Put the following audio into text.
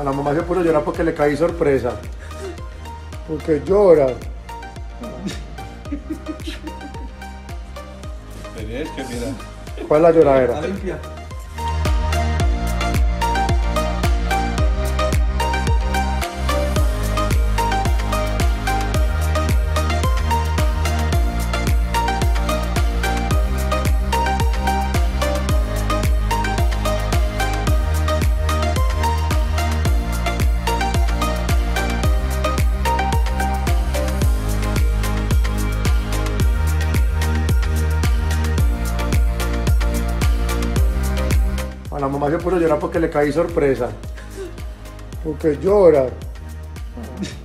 A la mamá se puso a llorar porque le caí sorpresa. Porque llora. Pero es que mira. ¿Cuál es la lloradera? Está limpia. A la mamá se puso a llorar porque le caí sorpresa. Porque llora.